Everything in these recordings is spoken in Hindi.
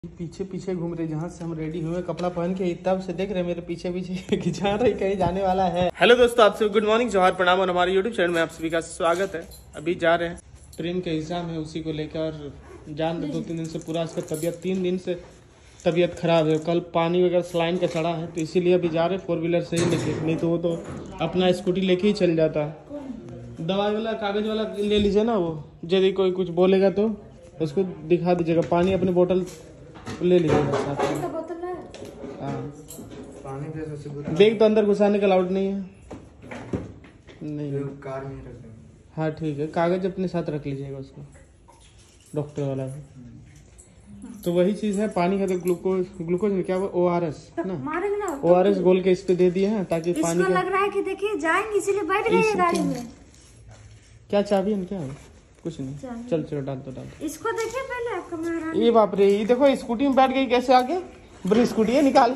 पीछे पीछे घूम रहे, जहाँ से हम रेडी हुए कपड़ा पहन के तब से देख रहे मेरे पीछे पीछे खिंचा रही, कहीं जाने वाला है। हेलो दोस्तों, आप सभी गुड मॉर्निंग, जोहार, प्रणाम और हमारे यूट्यूब चैनल में आप सभी का स्वागत है। अभी जा रहे हैं, प्रेम का एग्जाम है, उसी को लेकर जान 2-3 दिन से पूरा इसका तबीयत 3 दिन से तबीयत खराब है। कल पानी वगैरह सलाइन का चढ़ा है, तो इसीलिए अभी जा रहे 4 व्हीलर से ही लेके, नहीं तो वो तो अपना स्कूटी लेके ही चल जाता। दवाई वाला कागज वाला ले लीजिए ना, वो यदि कोई कुछ बोलेगा तो उसको दिखा दीजिएगा। पानी अपनी बोतल ले लीजिएगा साथ में। हाँ, बैग तो अंदर घुसाने का अलाउड नहीं है। नहीं, कार में रख देंगे। हाँ ठीक है, कागज अपने साथ रख लीजिएगा उसको, डॉक्टर वाला भी। तो वही चीज है, पानी है तो ग्लूकोज में क्या ORS ना, ORS गोल के इस पे दे दिए हैं ताकि पानी लग रहा है कि देखिए जाएंगे, इसीलिए बैठ गए गाड़ी में। क्या चाबी है क्या है? कुछ नहीं, चल चलो डाल दो। इसको देखिए पहले, आपका महाराज। ये बाप रे, ये देखो स्कूटी में बैठ गई कैसे आगे। बड़ी स्कूटी है, निकाल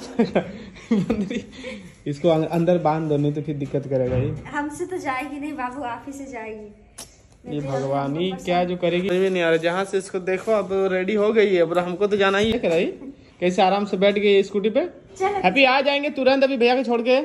इसको अंदर बांध दो, नहीं तो फिर दिक्कत करेगा ये। हमसे तो जाएगी नहीं बाबू, आप ही से जाएगी। ये भगवान ही क्या जो करेगी नहीं आ रहा। जहाँ से इसको देखो अब रेडी हो गई है, अब हमको तो जाना ही है। कराई कैसे आराम से बैठ गई स्कूटी पे। हैप्पी आ जाएंगे तुरंत अभी भैया को छोड़ के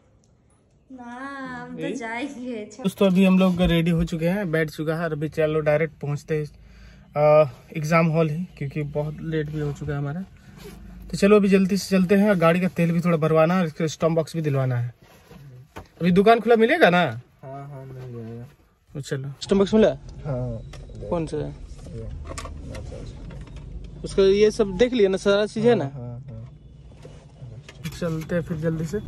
हम तो जाएंगे। दोस्तों अभी हम लोग रेडी हो चुके हैं, बैठ चुका है। अभी चलो डायरेक्ट पहुंचते हैं एग्जाम हॉल ही, क्योंकि बहुत लेट भी हो चुका है हमारा। तो चलो अभी जल्दी से चलते हैं। गाड़ी का तेल भी थोड़ा भरवाना है, इसका स्टॉप बॉक्स भी दिलवाना है। अभी दुकान खुला मिलेगा ना? हाँ मिल जाएगा। तो चलो, स्टॉप बॉक्स मिला? हाँ। कौन सा है? उसका ये सब देख लिया ना, सारा चीज है ना? हाँ। चलते हैं फिर जल्दी से।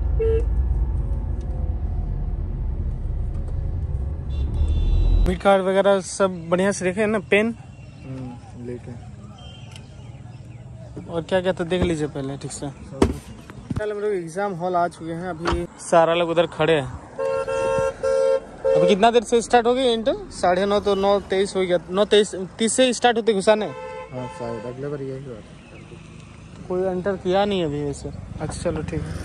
एडमिट कार्ड वगैरह सब बढ़िया से रखे ना, पेन लेके, और क्या क्या तो देख लीजिए पहले ठीक से। कल हम लोग एग्जाम हॉल आ चुके हैं, अभी सारा लोग उधर खड़े हैं। अभी कितना देर से स्टार्ट हो गई इंटर? 9:30 तो 9:23 हो गया। 9:30 से स्टार्ट होते घुसाने। हाँ शायद अगले बार यही बात। कोई एंटर किया नहीं अभी वैसे। अच्छा चलो ठीक है।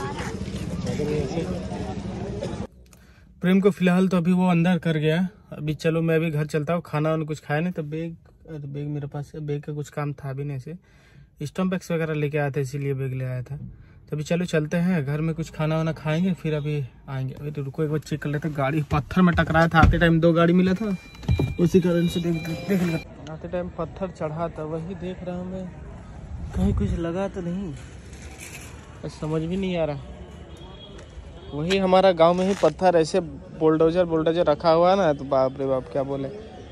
प्रेम को फिलहाल तो अभी वो अंदर कर गया। अभी चलो मैं भी घर चलता हूँ, खाना उन्होंने कुछ खाया नहीं तो बैग मेरे पास है। बैग का कुछ काम था भी नहीं, से स्टम्प बैग्स वगैरह लेके आया था, इसीलिए बैग ले आया था। तो अभी चलो चलते हैं घर में, कुछ खाना वाना खाएंगे फिर अभी आएंगे। अभी तो रुको एक बार चेक कर लेते। गाड़ी पत्थर में टकराया था, आते टाइम 2 गाड़ी मिला था, उसी कारण से देख आते टाइम पत्थर चढ़ा था, वही देख रहा हूँ मैं, कहीं कुछ लगा तो नहीं, समझ भी नहीं आ रहा। वही हमारा गांव में ही पत्थर ऐसे बुलडोजर रखा हुआ है ना, तो बाप रे बाप क्या बोले।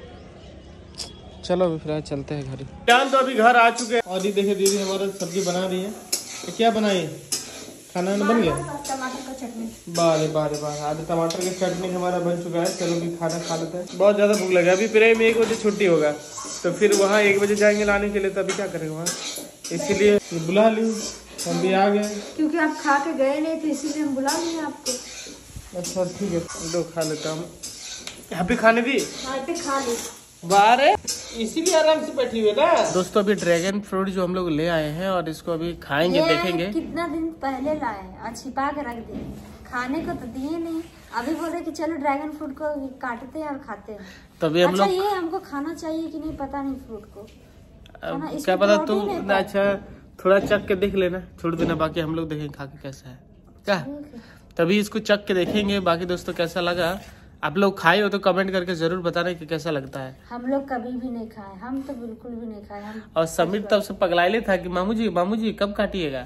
चलो अभी फिर चलते हैं घर। जान तो अभी घर आ चुके हैं, और ये देखिए दीदी हमारा सब्जी बना रही है। तो क्या बनाई? खाना बन गया? टमाटर का चटनी। बारे आधे टमाटर की चटनी हमारा बन चुका है। चलो अभी खाना खा लेते हैं, बहुत ज्यादा भूख लगा। अभी प्रेम 1 बजे छुट्टी होगा, तो फिर वहाँ 1 बजे जाएंगे लाने के लिए, तो अभी क्या करेंगे वहाँ, इसीलिए बुला ली। हम भी आ गए क्योंकि आप खा के गए नहीं, तो इसीलिए हम बुला लिए आपको। अच्छा ठीक है, दो खा लेता हूँ। हैप्पी खाने दी? खा ली बारे, इसीलिए आराम से बैठी हुई है ना। दोस्तों अभी ड्रैगन फ्रूट जो हम लोग ले आए हैं, और इसको अभी खाएंगे, देखेंगे। कितना दिन पहले लाए और छिपा के रख दिए, खाने को तो दिए नहीं। अभी बोले कि चलो ड्रैगन फ्रूट को काटते हैं और खाते हैं। तभी हम लोग, ये हमको खाना चाहिए कि नहीं पता नहीं, फ्रूट को क्या पता तू। अच्छा थोड़ा चख के देख लेना, छोड़ देना, बाकी हम लोग देखेंगे खा के कैसा है क्या। तभी इसको चख के देखेंगे। बाकी दोस्तों कैसा लगा, आप लोग खाए हो तो कमेंट करके जरूर बताना कि कैसा लगता है। हम लोग कभी भी नहीं खाए, हम तो बिल्कुल भी नहीं खाए। और समीर तब से पगलाइले था कि मामू जी कब काटिएगा,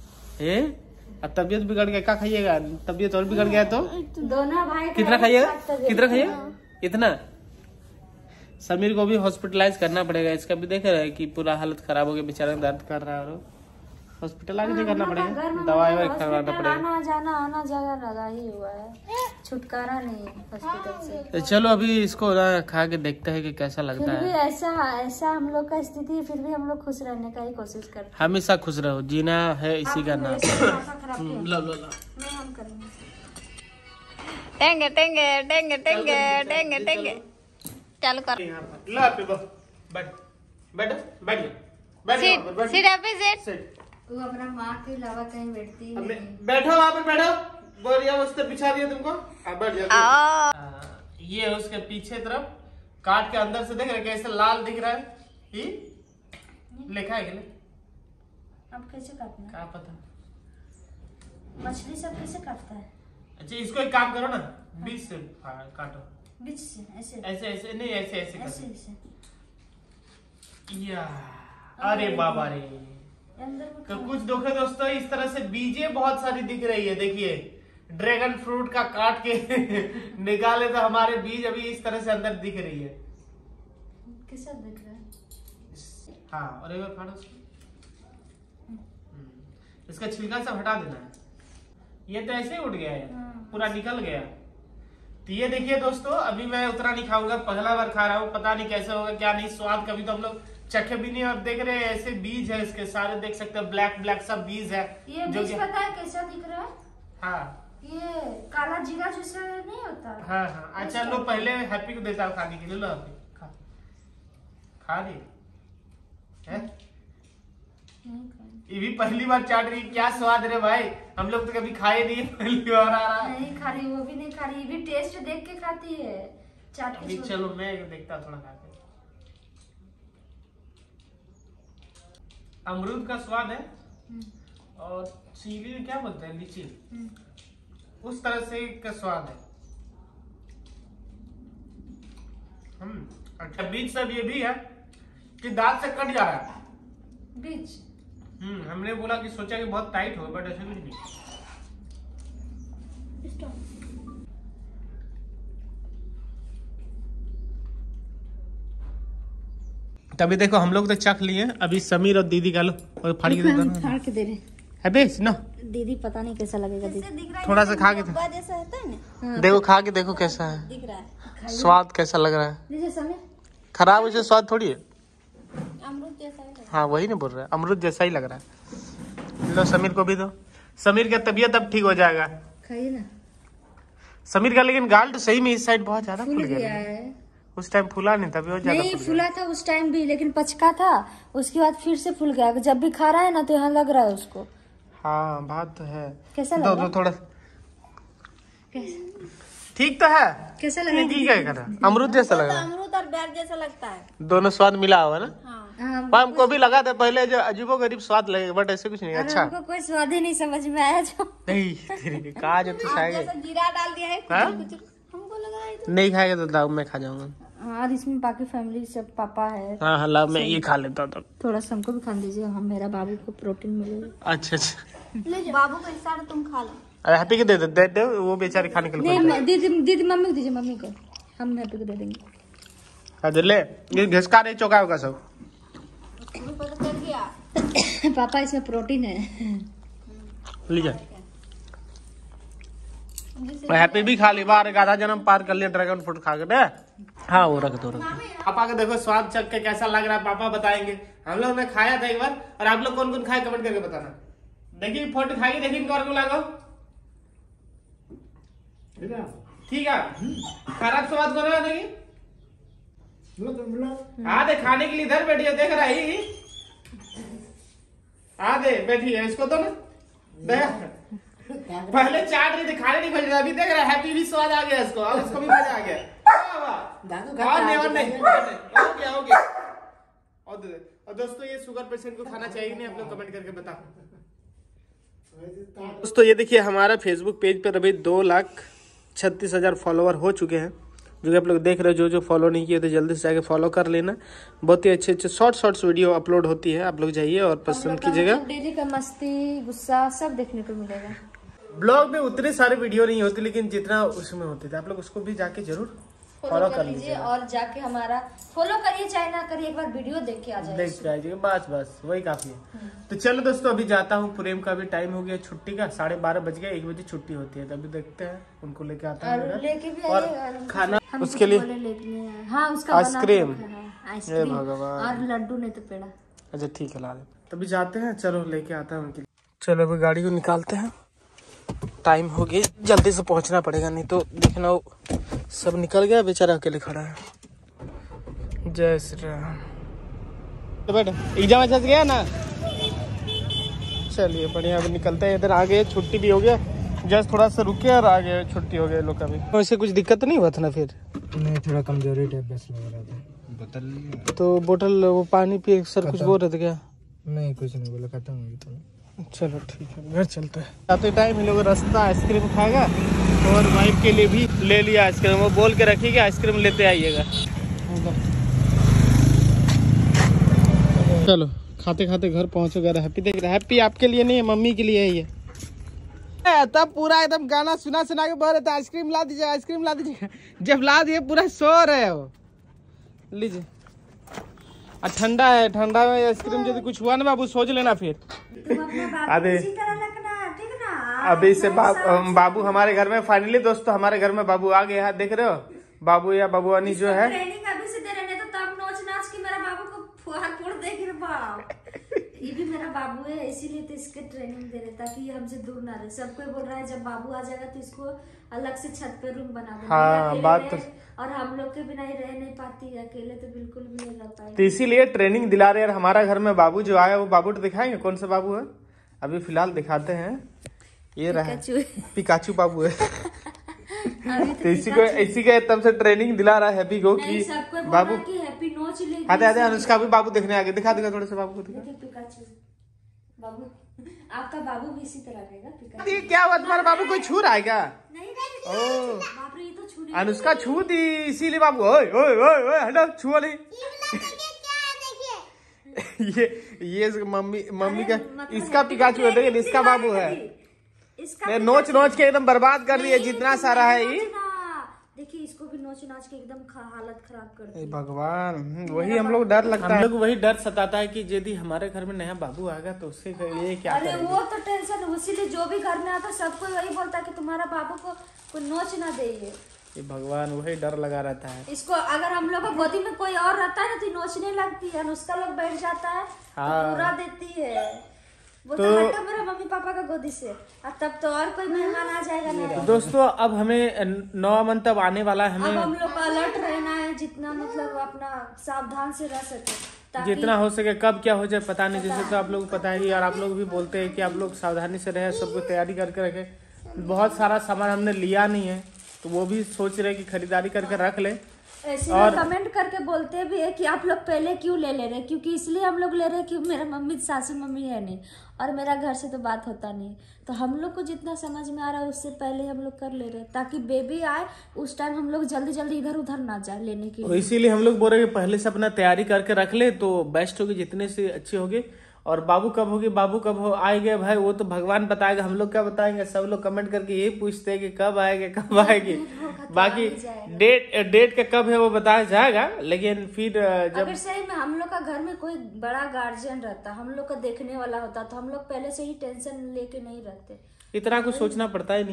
अब तबीयत बिगड़ गया, क्या खाइएगा? तबीयत और बिगड़ गया तो दोनों भाई कितना खाइएगा? इतना। समीर को भी हॉस्पिटलाइज करना पड़ेगा। इसका भी देख रहे हैं कि पूरा हालत खराब हो गया, बेचारा दर्द कर रहा है, और हॉस्पिटलाइज नहीं करना पड़ेगा, दवाई करवाना पड़ेगा। आना जाना लगा ही हुआ है, छुटकारा नहीं है हॉस्पिटल से। तो चलो अभी इसको खा के देखते हैं कि कैसा लगता है। ऐसा हम लोग का स्थिति है, फिर भी हम लोग खुश रहने का ही कोशिश करते हैं। हमेशा खुश रहो, जीना है इसी का नाम। टेंगे चालू कर। तू अपना माँ के अलावा कहीं बैठती नहीं। बैठो वहाँ पर, बैठो। बोरिया उस बिछा दिया तुमको, बैठ जाओ। ये उसके पीछे तरफ काट के अंदर से देख रहे कैसे लाल दिख रहा है। लिखा है कि नहीं? अब कैसे काटना है? क्या पता। मछली सब कैसे काटता है? अच्छा इसको एक काम करो ना, बीच से काटो। बीच से ऐसे ऐसे नहीं, ऐसे ऐसे या अरे बाबा रे। अंदर में तो कुछ देखो दोस्तों, इस तरह से बीजें बहुत सारी दिख रही है। देखिए ड्रैगन फ्रूट का काट के निकाले तो हमारे बीज अभी इस तरह से अंदर दिख रही है। कैसा दिख रहा है? हाँ, और एक बार फाड़ो इसका छिलका सब हटा देना है। ये तो ऐसे ही उठ गया है, पूरा निकल गया। तो ये देखिए दोस्तों, अभी मैं उतना नहीं खाऊंगा, पहला बार खा रहा हूँ, पता नहीं कैसे होगा क्या नहीं। स्वाद कभी तो हम लोग चखे भी नहीं। और देख रहे हैं ऐसे बीज है इसके सारे, देख सकते हैं ब्लैक ब्लैक सब बीज है। ये बीज पता है कैसा दिख रहा है? हाँ, ये काला जीरा जैसा नहीं होता? हाँ हाँ। अच्छा लो, पहले हैप्पी को देता हूँ खाने के लिए। लो हैप्पी खा रही है। ये भी पहली बार चाट रही। क्या स्वाद रे भाई, हम लोग तो कभी खाए नहीं, पहली बार आ रहा है। नहीं खा रही, वो भी नहीं खा रही, ये भी टेस्ट देख के खाती है चाट के। चलो मैं देखता हूँ थोड़ा खा के। अमरूद का स्वाद है और चीली क्या बोलते हैं, लीची, उस तरह से का स्वाद है। अच्छा बीज सब ये भी है कि दांत से कट जा रहा है बीज। हमने बोला कि सोचा कि बहुत टाइट हो, बट ऐसे कुछ नहीं। तभी देखो हम लोग तो चख लिए, अभी समीर और दीदी का लो और फाड़ के दे रहे है बेस ना। दीदी पता नहीं कैसा लगेगा, दीदी थोड़ा सा खा के जैसा होता है ना, देखो खा के देखो कैसा है, दिख रहा है। स्वाद कैसा लग रहा है। खराब वैसे स्वाद थोड़ी है, अमरूद जैसा है। हाँ वही नहीं बोल रहा है, अमरूद जैसा ही लग रहा है। लो समीर को भी दो, समीर का तबीयत अब ठीक हो जाएगा। खाइए ना समीर का। लेकिन गाल तो सही में इस साइड बहुत ज्यादा फूल गया है। उस टाइम फूला नहीं था, बहुत ज्यादा नहीं फूला था उस टाइम भी, लेकिन पचका था, उसके बाद फिर से फूल गया। जब भी खा रहा है ना तो यहाँ लग रहा है उसको। हाँ बात तो है। कैसा लग रहा है? थोड़ा ठीक तो है। कैसा लग रहा है? अमरूद जैसा लग रहा है, अमरूद और बैर जैसा लगता है। दोनों स्वाद मिला हुआ ना। हाँ, हमको भी लगा था पहले जो अजीबो गरीब स्वाद लगेगा, बट ऐसे कुछ नहीं। अच्छा हमको कोई स्वाद ही नहीं समझ में आया। जो नहीं कहा जो तू खाएगा, जीरा डाल दिया है हमको लगा है तो। नहीं खाएगा तो दाऊ मैं खा जाऊंगा। और इसमें बाकी फैमिली सब पापा है। हाँ हाँ ला, मैं ये खा लेता हूँ। थोड़ा सा हमको भी खा दीजिए, हम मेरा बाबू को प्रोटीन मिलेगा। अच्छा बाबू का हिस्सा तुम खा लो। अरे हैप्पी को दे दे, वो बेचारे खाने के लिए। नहीं दीदी मम्मी को दीजिए, मम्मी को, हम हैप्पी को दे देंगे। अरे ले, ये घिसका रही चौका होगा सब। पापा इसमें प्रोटीन है। लीजिए हैप्पी भी खा ली, बार एक आधा जन्म पार कर लिया ड्रैगन फ्रूट खा के। हाँ वो रख दो। पापा का देखो स्वाद चख के कैसा लग रहा है, पापा बताएंगे। हम लोग ने खाया था एक बार, और आप लोग कौन कौन खाए कमेंट करके बताना। देखिए फोटो खाइए, देखिए इनको और लागो ठीक है। खराब स्वाद को रहा देखिए। आधे खाने के लिए इधर बैठिए, देख रहा है आधे बैठी है, इसको तो ना पहले चाट रही थी, खाने नहीं खोज रहा, अभी देख रहा है हैप्पी भी स्वाद आ गया इसको, और इसको भी मजा आ गया। और दोस्तों ये शुगर पेशेंट को खाना चाहिए नहीं, आप लोग कमेंट करके बताओ। दोस्तों ये देखिए हमारा फेसबुक पेज पर अभी 2,36,000 फॉलोवर हो चुके हैं, जो कि आप लोग देख रहे हो। जो फॉलो नहीं किए तो जल्दी से जाके फॉलो कर लेना। बहुत ही अच्छे अच्छे शॉर्ट्स वीडियो अपलोड होती है, आप लोग जाइए और पसंद कीजिएगा। डेली का मस्ती गुस्सा सब देखने को मिलेगा। ब्लॉग में उतने सारे वीडियो नहीं होते, लेकिन जितना उसमें होते थे आप लोग उसको भी जाके जरूर फॉलो कर लीजिए। और जाके हमारा फॉलो करिए, चाहे ना करिए, एक बार वीडियो देख के आ जाइए, देख के आ जाइए, बस वही काफी है। तो चलो दोस्तों अभी जाता हूँ, प्रेम का भी टाइम हो गया छुट्टी का, 12:30 बज गया, 1 बजे छुट्टी होती है, तभी देखते हैं उनको लेके आता हूँ और खाना उसके लिए आइसक्रीम और लड्डू नहीं तो पेड़ा। अच्छा ठीक है ला दे, तभी जाते हैं। चलो लेके आता है उनके लिए। चलो अभी गाड़ी को निकालते हैं, टाइम हो गया, जल्दी से पहुंचना पड़ेगा, नहीं तो देखना सब निकल गया, बेचारा अकेले खड़ा है। जय श्री राम। तो बेटा एग्जाम अच्छा से गया ना? चलिए बढ़िया, अभी निकलते हैं। इधर आ गए, छुट्टी भी हो गया, जस्ट थोड़ा सा रुके और आ गए, छुट्टी हो गया लोग का भी। वैसे कुछ दिक्कत नहीं हुआ था ना फिर? नहीं, थोड़ा कमजोरी टाइप बस लग रहा था। बोतल लिया। तो बोतल वो पानी पिए सर कुछ बोल रहे थे क्या? नहीं कुछ नहीं बोला, खत्म हो गई तुम। चलो ठीक है, घर चलते हैं। आते टाइम हम लोग रास्ता आइसक्रीम खाएगा और वाइफ के लिए भी ले लिया आइसक्रीम। वो बोल के रखिएगा आइसक्रीम लेते आइएगा। चलो खाते खाते घर पहुंचेगा। हैप्पी देख रहा है, हैप्पी आपके लिए नहीं है, मम्मी के लिए है ये। तब पूरा एकदम गाना सुना सुना के बोल रहे थे आइसक्रीम ला दीजिए, आइसक्रीम ला दीजिए। जब ला दिए पूरा सो रहे हो। लीजिए, ठंडा है, ठंडा में आइसक्रीम यदि कुछ हुआ ना बाबू सोच लेना फिर। अरे अभी से बाबू हमारे घर में फाइनली दोस्तों हमारे घर में बाबू आ गया है। देख रहे हो बाबू या बाबूआनी जो है ये भी मेरा बाबू है, इसीलिए तो इसके ट्रेनिंग दे रहे ताकि ये हमसे दूर ना रहे। सबको बोल रहा है जब बाबू आ जाएगा तो इसको अलग से छत पे रूम बना देना। हाँ बात तो, और हम लोग के बिना ही रह नहीं पाती, अकेले तो बिल्कुल भी नहीं रह पाएगी। तो इसीलिए ट्रेनिंग दिला रहे हैं। हमारा घर में बाबू जो आया वो बाबू तो दिखाएंगे कौन सा बाबू है, अभी फिलहाल दिखाते हैं। ये रहा पिकाचू बाबू है। तो इसी का तब से ट्रेनिंग दिला रहा है हैप्पी को कि बाबू हैप्पी नोच ले। आते आते अनुष्का भी बाबू देखने आ गए। दिखा देगा थोड़ा सा बाबू को दिखा। पिकाचू बाबू, आपका बाबू भी इसी तरह रहेगा पिकाचू। ये क्या हुआ तुम्हारा बाबू कोई छू रहा है क्या? नहीं ओ बाप रे, ये तो छू अनुष्का छू दी इसीलिए बाबू ओए ओए ओए ओए हटो छुआ नहीं। ये मम्मी का इसका पिकाचू है, लेकिन इसका बाबू है। नोच नोच के एकदम बर्बाद कर दिया जितना सारा है ये। देखिए इसको भी नोच नोच के एकदम हालत खराब कर दी। भगवान, वही हम लोग डर लगता है, हम लोग वही डर सताता है कि यदि हमारे घर में नया बाबू आएगा तो उसके लिए क्या अरे करेंगे? वो तो टेंशन है, इसीलिए जो भी घर में आता सबको वही बोलता है कि तुम्हारा बाबू को नोच ना दे। ये भगवान वही डर लगा रहता है इसको। अगर हम लोग गोदी में कोई और रहता है ना तो नोचने लगती है, उसका लोग बैठ जाता है तो पूरा देती है। वो तो हटा मेरा मम्मी पापा का गोदी से, और तब तो और कोई मेहमान आ जाएगा ना। तो दोस्तों अब हमें 9 मंथ तब आने वाला है, हमें अब हम लोग अलर्ट रहना है, जितना मतलब अपना सावधान से रह सके, जितना हो सके। कब क्या हो जाए पता नहीं, जैसे तो आप लोग पता ही, और आप लोग भी बोलते हैं कि आप लोग सावधानी से रहे, सबको तैयारी करके रखे। बहुत सारा सामान हमने लिया नहीं है तो वो भी सोच रहे कि खरीदारी करके रख ले। और कमेंट करके बोलते भी है कि आप लोग पहले क्यों ले रहे, क्योंकि इसलिए हम लोग ले रहे हैं कि मेरा मम्मी सासू मम्मी है नहीं और मेरा घर से तो बात होता नहीं, तो हम लोग को जितना समझ में आ रहा है उससे पहले हम लोग कर ले रहे हैं ताकि बेबी आए उस टाइम हम लोग जल्दी जल्दी इधर उधर ना जाए लेने के लिए। इसीलिए हम लोग बोल रहे हैं पहले से अपना तैयारी करके रख ले तो बेस्ट होगी, जितने से अच्छे होगी। और बाबू कब होगी, बाबू कब हो आएंगे भाई वो तो भगवान बताएगा, हम लोग क्या बताएंगे। सब लोग कमेंट करके यही पूछते हैं कि कब आएंगे कब आएगी। बाकी डेट का कब है वो बताया जाएगा, लेकिन फिर जब अगर सही में हम लोग का घर में कोई बड़ा गार्जियन रहता, हम लोग का देखने वाला होता तो हम लोग पहले से ही टेंशन लेके नहीं रहते। इतना कुछ सोचना पड़ता ही नहीं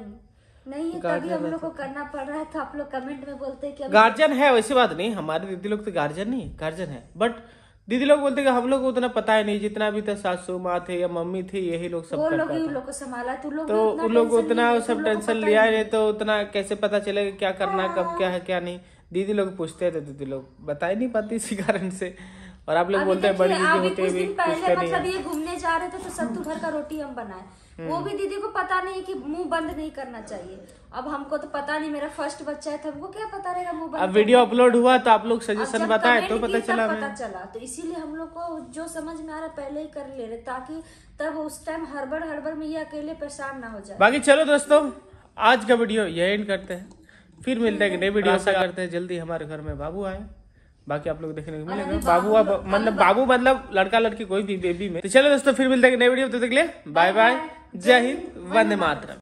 नहीं है, तभी हम लोग को करना पड़ रहा है। तो आप लोग कमेंट में बोलते हैं कि गार्जियन है, वैसी बात नहीं। हमारे दीदी लोग तो गार्जियन नहीं, गार्जियन है, बट दीदी लोग बोलते कि हम लोग को उतना पता ही नहीं, जितना भी था सासू माँ थे या मम्मी थी यही लोग सब करता था। लोग को संभाला तो उन लोग उतना सब टेंशन लिया नहीं, तो उतना कैसे पता चलेगा क्या करना है, कब क्या है क्या नहीं। दीदी लोग पूछते थे, दीदी लोग बता ही नहीं पाती इसी कारण से। और आप लोग बोलते हैं बड़ी दीदी होते हुए पूछते नहीं। मतलब ये घूमने जा रहे थे तो सत्तू भर का रोटी हम बनाए, वो भी दीदी को पता नहीं कि मुंह बंद नहीं करना चाहिए। अब हमको तो पता नहीं, मेरा फर्स्ट बच्चा है तो हमको क्या पता रहेगा मुंह बंद। अब वीडियो अपलोड हुआ तो आप लोग सजेशन बताए तो पता चला। तो इसीलिए हम लोग को जो समझ में आ रहा है पहले ही कर ले रहे, ताकि तब उस टाइम हड़बड़ में ये अकेले परेशान ना हो जाए। बाकी चलो दोस्तों आज का वीडियो यही एंड करते हैं, फिर मिलते हैं नए वीडियो। आशा करते हैं जल्दी हमारे घर में बाबू आए। बाकी आप लोग देखने को मिलेगा बाबू मतलब लड़का लड़की कोई भी बेबी में। तो चलो दोस्तों फिर मिलते हैं नए वीडियो, तब तक के लिए बाय बाय, जय हिंद, वंदे मातरम।